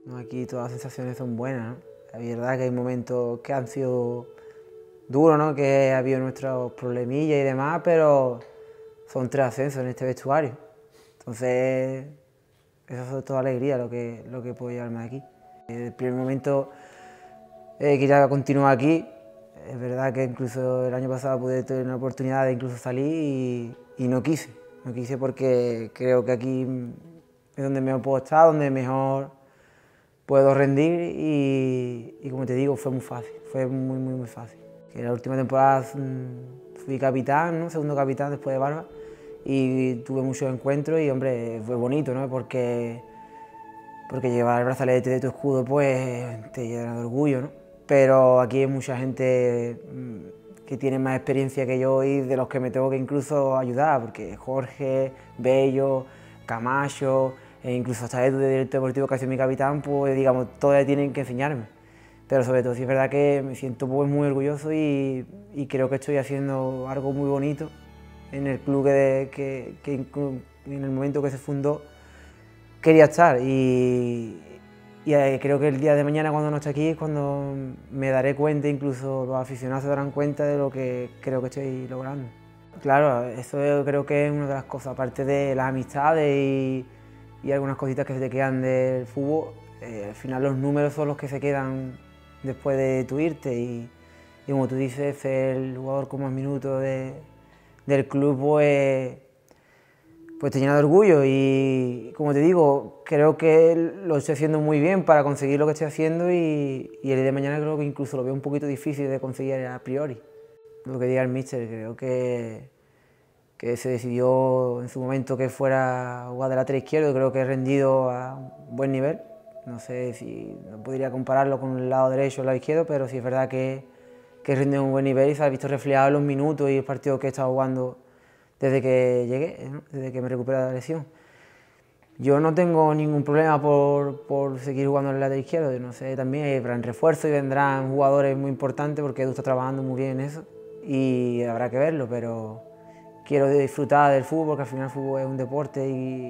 No, aquí todas las sensaciones son buenas, ¿no? La verdad que hay momentos que han sido duros, ¿no? Que ha habido nuestros problemillas y demás, pero son 3 ascensos en este vestuario. Entonces, eso es toda alegría lo que puedo llevarme de aquí. Desde el primer momento quería continuar aquí. Es verdad que incluso el año pasado pude tener una oportunidad de incluso salir y no quise. No quise porque creo que aquí es donde mejor puedo estar, donde mejor puedo rendir y como te digo, fue muy fácil, fue muy fácil. En la última temporada fui capitán, ¿no? Segundo capitán después de Barba y tuve muchos encuentros y hombre, fue bonito, ¿no? Porque llevar el brazalete de tu escudo pues te llena de orgullo, ¿no? Pero aquí hay mucha gente que tiene más experiencia que yo y de los que me tengo que incluso ayudar, porque Jorge, Bello, Camacho, e incluso hasta Edu de Directo Deportivo, que ha sido mi capitán, pues digamos, todos tienen que enseñarme. Pero sobre todo sí es verdad que me siento pues muy orgulloso y creo que estoy haciendo algo muy bonito en el club que en el momento que se fundó quería estar y creo que el día de mañana cuando no esté aquí es cuando me daré cuenta, incluso los aficionados se darán cuenta de lo que creo que estoy logrando. Claro, eso creo que es una de las cosas, aparte de las amistades y algunas cositas que se te quedan del fútbol, al final los números son los que se quedan después de tu irte y como tú dices, ser el jugador con más minutos del club, pues te llena de orgullo y como te digo, creo que lo estoy haciendo muy bien para conseguir lo que estoy haciendo y el día de mañana creo que incluso lo veo un poquito difícil de conseguir a priori. Lo que diga el míster, creo que se decidió en su momento que fuera a jugar de lateral izquierdo, creo que he rendido a un buen nivel. No sé si no podría compararlo con el lado derecho o el lado izquierdo, pero sí es verdad que he rendido a un buen nivel y se ha visto reflejado en los minutos y el partido que he estado jugando desde que llegué, ¿no? Desde que me recuperé de la lesión. Yo no tengo ningún problema por seguir jugando en el lateral izquierdo, no sé, también habrán refuerzos y vendrán jugadores muy importantes porque Edu está trabajando muy bien en eso y habrá que verlo, pero quiero disfrutar del fútbol, porque al final el fútbol es un deporte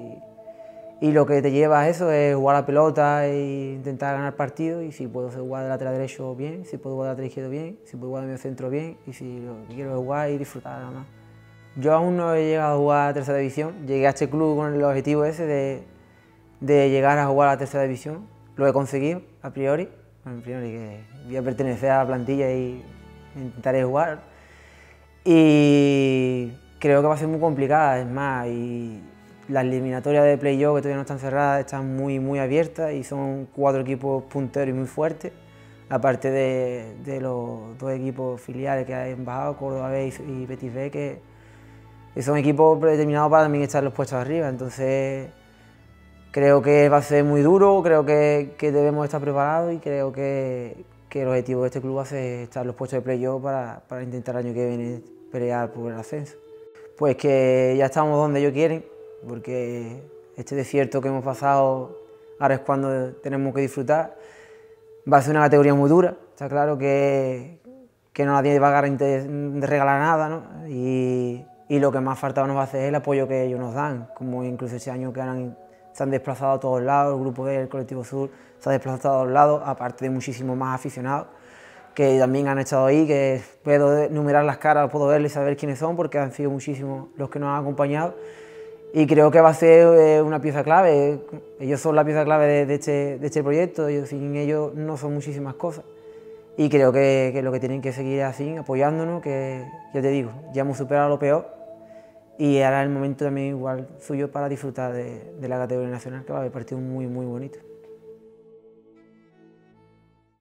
y lo que te lleva a eso es jugar a la pelota e intentar ganar partidos y si puedo jugar de lateral derecho bien, si puedo jugar de lateral izquierdo bien, si puedo jugar de medio centro bien y si lo que quiero es jugar y disfrutar nada más. Yo aún no he llegado a jugar a tercera división, llegué a este club con el objetivo ese de llegar a jugar a la tercera división, lo he conseguido a priori que voy a pertenecer a la plantilla y intentaré jugar y creo que va a ser muy complicada, es más, y las eliminatorias de playoff que todavía no están cerradas están muy abiertas y son 4 equipos punteros y muy fuertes, aparte de los 2 equipos filiales que hay en bajado, Córdoba B y Betis B, que son equipos predeterminados para también estar en los puestos arriba, entonces creo que va a ser muy duro, creo que debemos estar preparados y creo que el objetivo de este club va a ser estar en los puestos de playoff para intentar el año que viene pelear por el ascenso. Pues que ya estamos donde ellos quieren, porque este desierto que hemos pasado ahora es cuando tenemos que disfrutar. Va a ser una categoría muy dura, está claro que no nadie va a regalar nada, ¿no? Y lo que más falta nos va a hacer es el apoyo que ellos nos dan, como incluso ese año que se han desplazado a todos lados, el grupo del Colectivo Sur se ha desplazado a todos lados, aparte de muchísimos más aficionados que también han estado ahí, que puedo enumerar las caras, puedo verles y saber quiénes son, porque han sido muchísimos los que nos han acompañado y creo que va a ser una pieza clave. Ellos son la pieza clave de este proyecto, sin ellos no son muchísimas cosas y creo que lo que tienen que seguir así, apoyándonos, que ya te digo, ya hemos superado lo peor y ahora es el momento también igual suyo para disfrutar de la categoría nacional, que va a haber partidos muy bonitos.